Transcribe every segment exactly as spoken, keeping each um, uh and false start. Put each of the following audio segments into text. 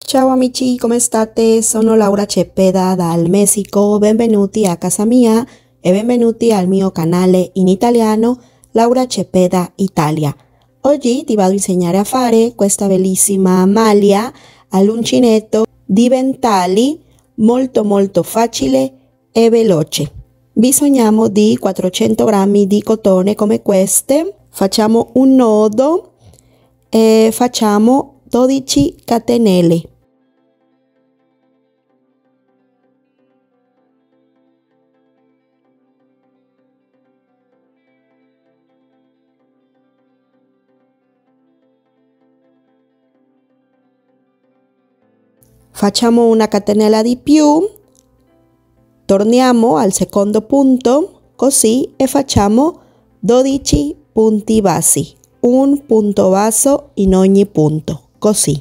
Ciao amici, come state? Sono Laura Cepeda dal Messico, benvenuti a casa mia e benvenuti al mio canale in italiano Laura Cepeda Italia. Oggi ti vado a insegnare a fare questa bellissima maglia all'uncinetto di ventagli molto molto facile e veloce. Bisogniamo di quattrocento grammi di cotone come queste, facciamo un nodo e facciamo dodici catenelle. Facciamo una catenella di più, torniamo al secondo punto, così, e facciamo dodici punti bassi, un punto basso in ogni punto, così.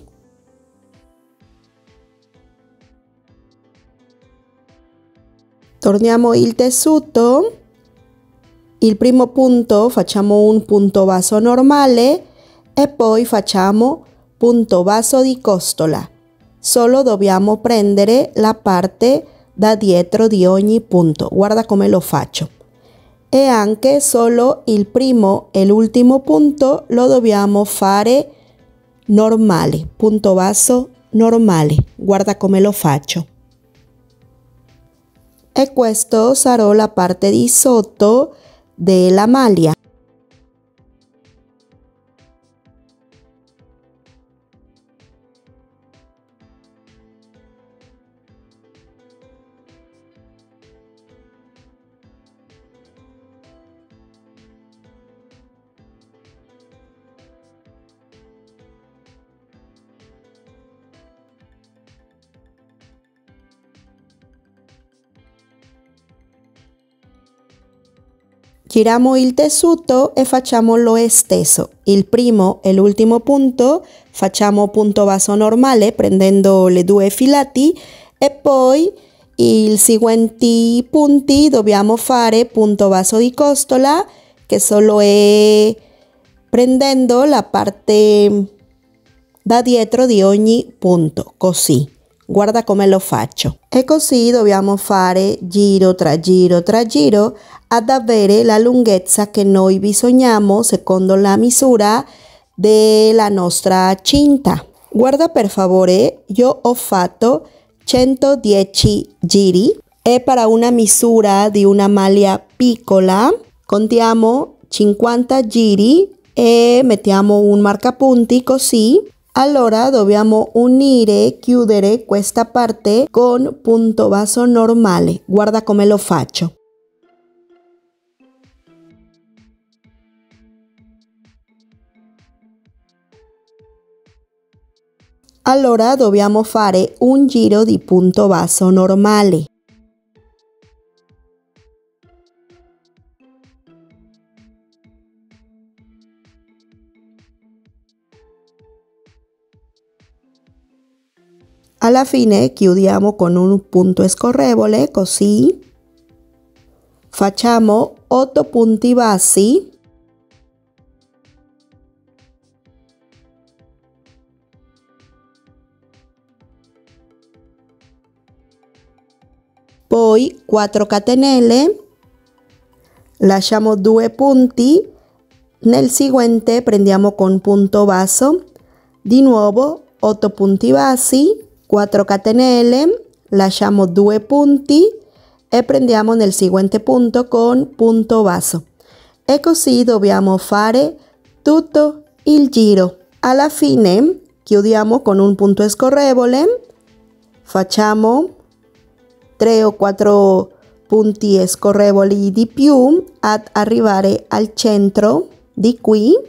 Torniamo il tessuto, il primo punto facciamo un punto basso normale e poi facciamo punto basso di costola. Solo dobbiamo prendere la parte da dietro di ogni punto. Guarda come lo faccio. E anche solo il primo e l'ultimo punto lo dobbiamo fare normale. Punto basso normale. Guarda come lo faccio. E questo sarà la parte di sotto della maglia. Giriamo il tessuto e facciamo lo stesso. Il primo e l'ultimo punto facciamo punto basso normale prendendo le due filati e poi i seguenti punti dobbiamo fare punto basso di costola che solo è prendendo la parte da dietro di ogni punto, così. Guarda come lo faccio. E così dobbiamo fare giro tra giro tra giro ad avere la lunghezza che noi bisogniamo secondo la misura della nostra cinta. Guarda per favore, io ho fatto centodieci giri e per una misura di una maglia piccola contiamo cinquanta giri e mettiamo un marcapunti così. Allora dobbiamo unire, chiudere questa parte con punto basso normale. Guarda come lo faccio. Allora dobbiamo fare un giro di punto basso normale. Alla fine chiudiamo con un punto scorrevole, così. Facciamo otto punti bassi. Poi quattro catenelle. Lasciamo due punti. Nel seguente prendiamo con punto basso. Di nuovo otto punti bassi. quattro catenelle, lasciamo due punti e prendiamo nel seguente punto con punto basso. E così dobbiamo fare tutto il giro. Alla fine chiudiamo con un punto scorrevole, facciamo tre o quattro punti scorrevoli di più ad arrivare al centro di qui.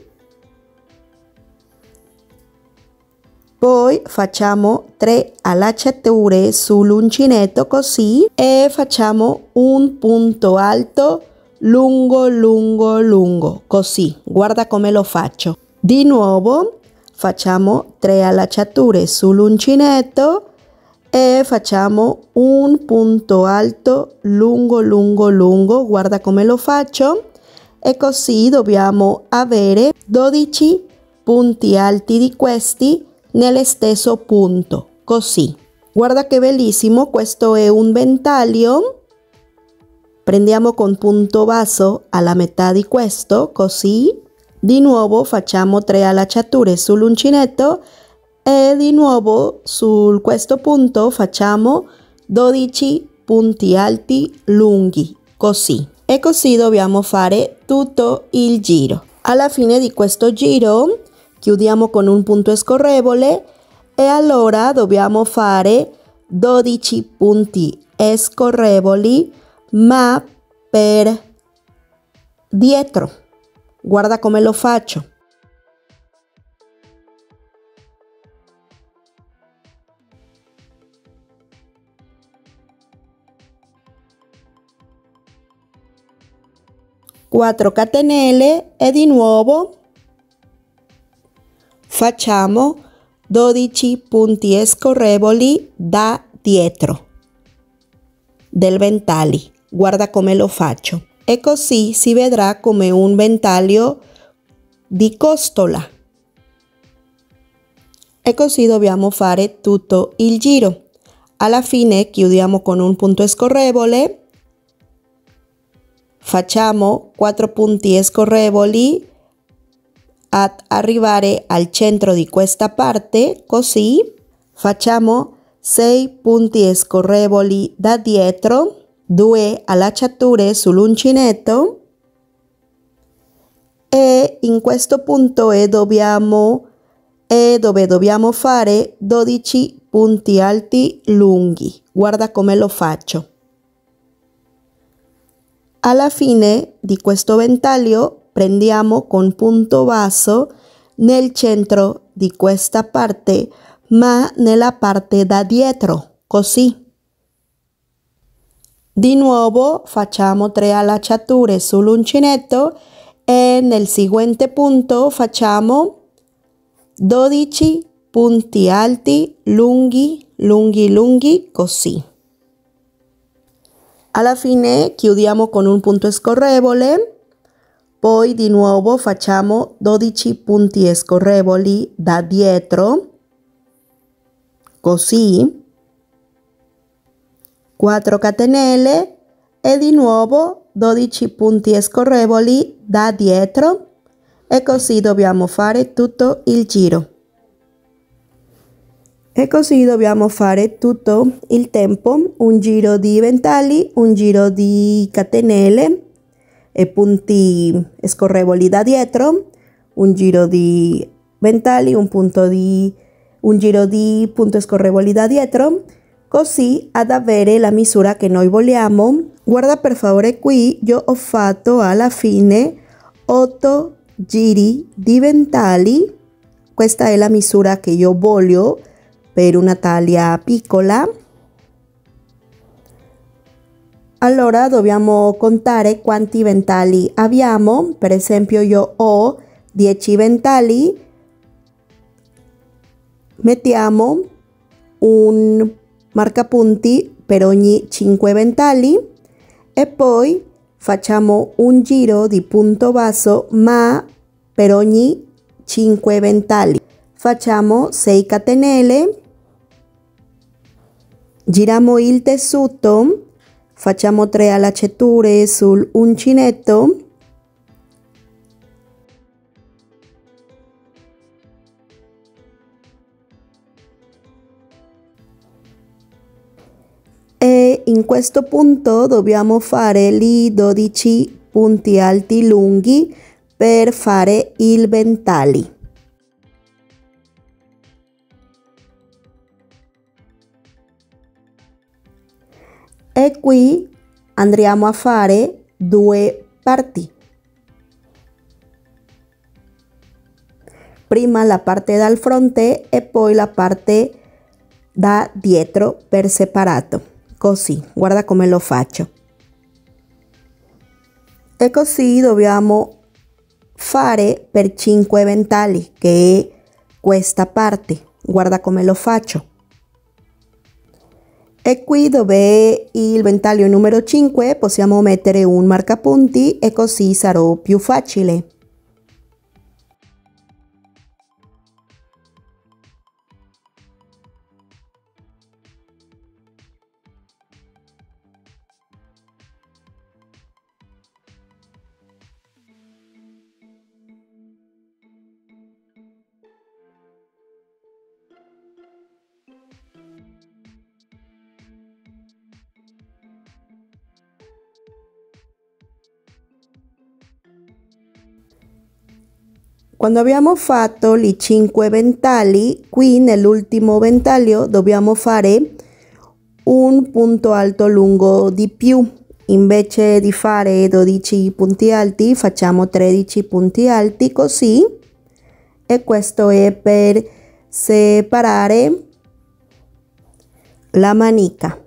Poi facciamo tre allacciature sull'uncinetto così e facciamo un punto alto lungo lungo lungo così. Guarda come lo faccio. Di nuovo facciamo tre allacciature sull'uncinetto e facciamo un punto alto lungo lungo lungo. Guarda come lo faccio. E così dobbiamo avere dodici punti alti di questi nello stesso punto. così. Guarda che bellissimo, questo è un ventaglio. Prendiamo con punto basso alla metà di questo, così. Di nuovo facciamo tre allacciature sull'uncinetto e di nuovo su questo punto facciamo dodici punti alti lunghi, così. E così dobbiamo fare tutto il giro. Alla fine di questo giro chiudiamo con un punto scorrevole e allora dobbiamo fare dodici punti scorrevoli ma per dietro. Guarda come lo faccio. quattro catenelle e di nuovo facciamo dodici punti scorrevoli da dietro del ventaglio. Guarda come lo faccio. E così si vedrà come un ventaglio di costola. E così dobbiamo fare tutto il giro. Alla fine chiudiamo con un punto scorrevole. Facciamo quattro punti scorrevoli ad arrivare al centro di questa parte, così. Facciamo sei punti scorrevoli da dietro, due allacciature sull'uncinetto e in questo punto è, dobbiamo, è dove dobbiamo fare dodici punti alti lunghi. Guarda come lo faccio. Alla fine di questo ventaglio prendiamo con punto basso nel centro di questa parte, ma nella parte da dietro, così. Di nuovo facciamo tre allacciature sull'uncinetto e nel seguente punto facciamo dodici punti alti lunghi, lunghi, lunghi, così. Alla fine chiudiamo con un punto scorrevole, poi di nuovo facciamo dodici punti scorrevoli da dietro, così, quattro catenelle e di nuovo dodici punti scorrevoli da dietro e così dobbiamo fare tutto il giro. E così dobbiamo fare tutto il tempo, un giro di ventagli, un giro di catenelle e punti scorrevoli da dietro, un giro di ventagli, un, punto di, un giro di punti scorrevoli da dietro, così ad avere la misura che noi vogliamo. Guarda per favore qui, io ho fatto alla fine otto giri di ventagli, questa è la misura che io voglio per una taglia piccola. Allora dobbiamo contare quanti ventagli abbiamo. Per esempio io ho dieci ventagli, mettiamo un marcapunti per ogni cinque ventagli e poi facciamo un giro di punto basso ma per ogni cinque ventagli. Facciamo sei catenelle, giriamo il tessuto, facciamo tre allacciature sull'uncinetto e in questo punto dobbiamo fare lì dodici punti alti lunghi per fare il ventaglio. E qui andremo a fare due parti. Prima la parte dal fronte e poi la parte da dietro per separato. Così, guarda come lo faccio. E così dobbiamo fare per cinque ventagli, che è questa parte. Guarda come lo faccio. E qui dove è il ventaglio numero cinque possiamo mettere un marcapunti e così sarà più facile. Quando abbiamo fatto i cinque ventagli, qui nell'ultimo ventaglio dobbiamo fare un punto alto lungo di più. Invece di fare dodici punti alti, facciamo tredici punti alti così. E questo è per separare la manica.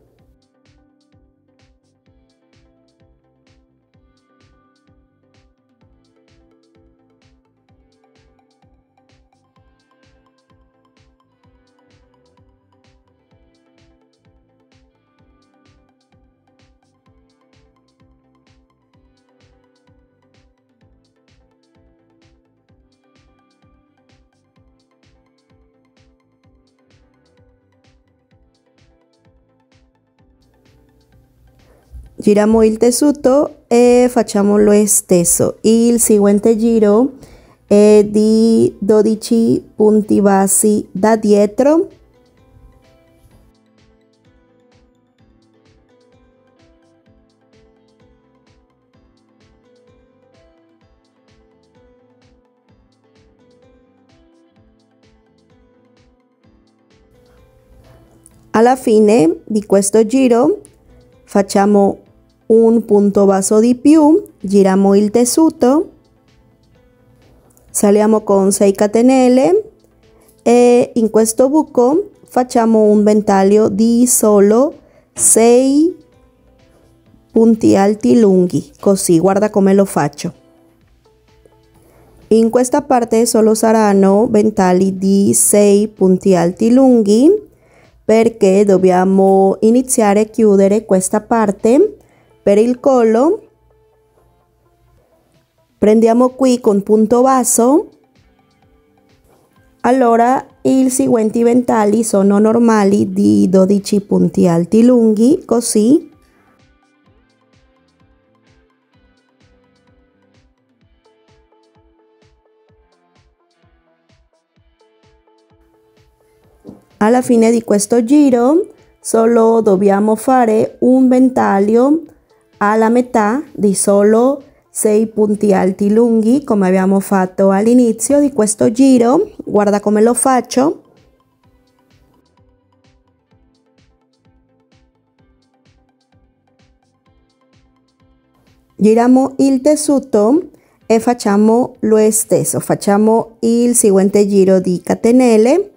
Giriamo il tessuto e facciamo lo stesso. Il seguente giro è di dodici punti bassi da dietro. Alla fine di questo giro facciamo un punto basso di più, giriamo il tessuto, saliamo con sei catenelle e in questo buco facciamo un ventaglio di solo sei punti alti lunghi, così, guarda come lo faccio. In questa parte solo saranno ventagli di sei punti alti lunghi perché dobbiamo iniziare a chiudere questa parte. Per il collo prendiamo qui con punto basso, allora i seguenti ventagli sono normali di dodici punti alti lunghi, così. Alla fine di questo giro solo dobbiamo fare un ventaglio alla metà di solo sei punti alti lunghi come abbiamo fatto all'inizio di questo giro. Guarda come lo faccio. Giriamo il tessuto e facciamo lo stesso, facciamo il seguente giro di catenelle.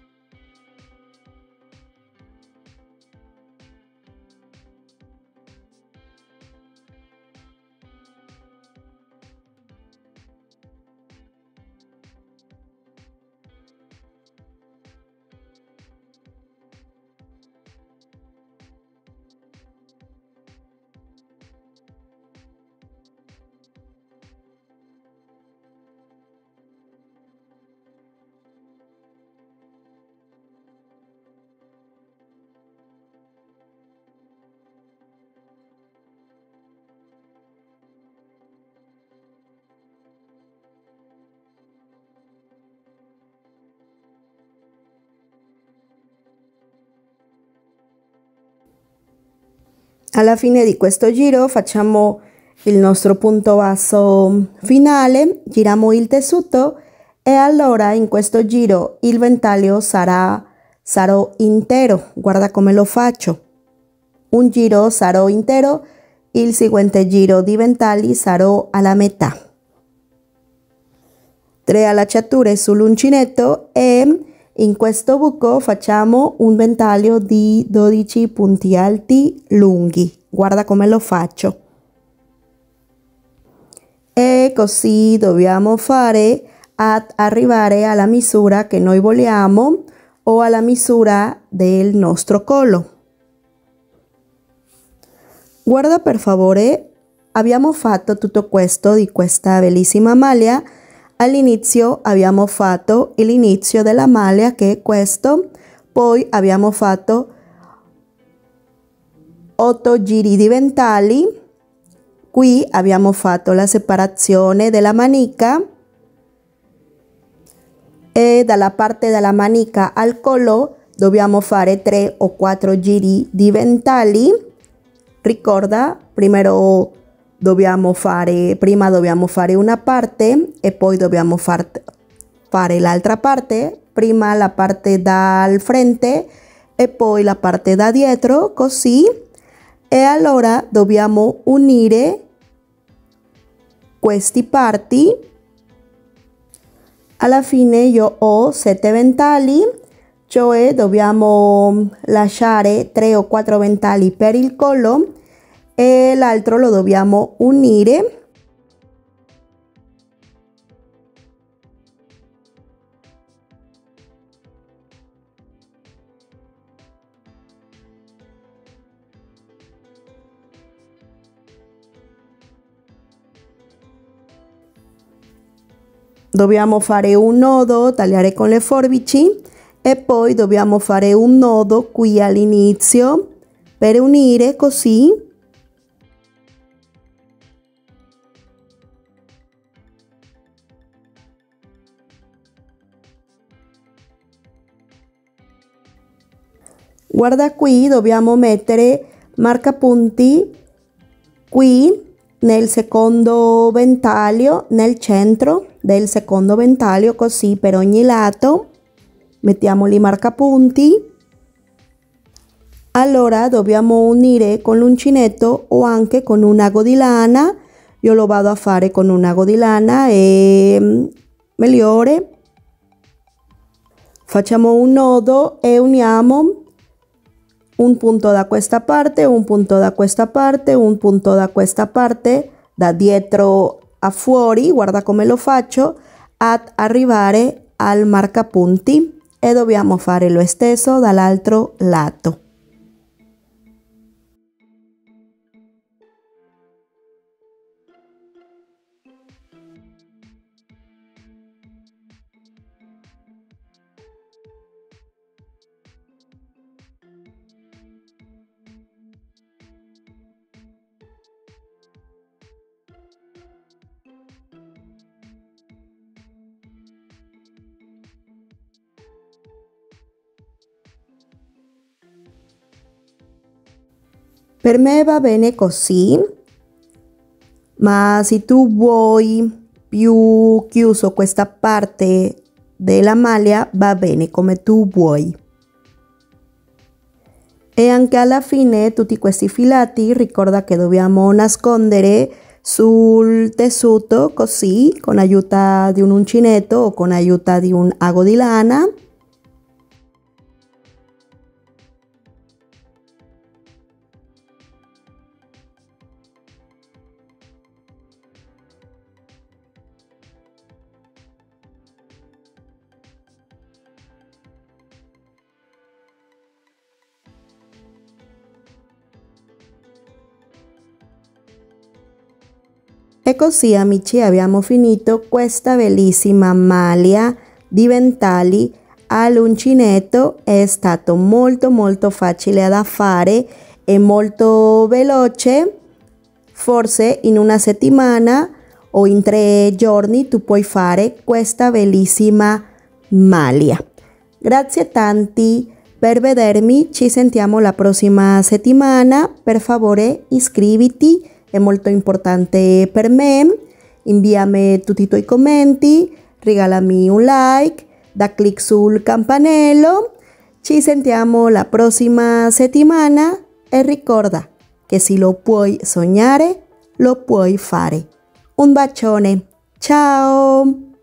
Alla fine di questo giro facciamo il nostro punto basso finale, giriamo il tessuto e allora in questo giro il ventaglio sarà, sarò intero. Guarda come lo faccio. Un giro sarò intero, il seguente giro di ventagli sarò alla metà. Tre allacciature sull'uncinetto e in questo buco facciamo un ventaglio di dodici punti alti lunghi. Guarda come lo faccio. E così dobbiamo fare ad arrivare alla misura che noi vogliamo o alla misura del nostro collo. Guarda per favore, abbiamo fatto tutto questo di questa bellissima maglia. All'inizio abbiamo fatto l'inizio della maglia che è questo, poi abbiamo fatto otto giri di ventagli, qui abbiamo fatto la separazione della manica e dalla parte della manica al collo dobbiamo fare tre o quattro giri di ventagli. Ricorda, primero dobbiamo fare, prima dobbiamo fare una parte e poi dobbiamo far, fare l'altra parte, prima la parte dal frente e poi la parte da dietro, così, e allora dobbiamo unire questi parti. Alla fine io ho sette ventagli, cioè dobbiamo lasciare tre o quattro ventagli per il collo e l'altro lo dobbiamo unire. Dobbiamo fare un nodo, tagliare con le forbici e poi dobbiamo fare un nodo qui all'inizio per unire così. Guarda qui, dobbiamo mettere marcapunti qui nel secondo ventaglio, nel centro del secondo ventaglio, così per ogni lato. Mettiamoli i marcapunti. Allora dobbiamo unire con l'uncinetto o anche con un ago di lana. Io lo vado a fare con un ago di lana, è migliore. Facciamo un nodo e uniamo un punto da questa parte, un punto da questa parte, un punto da questa parte, da dietro a fuori, guarda come lo faccio, ad arrivare al marcapunti, e dobbiamo fare lo stesso dall'altro lato. Per me va bene così, ma se tu vuoi più chiuso questa parte della maglia va bene come tu vuoi. E anche alla fine tutti questi filati ricorda che dobbiamo nascondere sul tessuto così, con aiuto di un uncinetto o con aiuto di un ago di lana. E così amici abbiamo finito questa bellissima maglia di ventagli all'uncinetto. È stato molto molto facile da fare e molto veloce. Forse in una settimana o in tre giorni tu puoi fare questa bellissima maglia. Grazie tanti per vedermi, ci sentiamo la prossima settimana. Per favore iscriviti, è molto importante per me. Inviami tutti i tuoi commenti, regalami un like, da clic sul campanello. Ci sentiamo la prossima settimana e ricorda che se lo puoi sognare, lo puoi fare. Un bacione, ciao!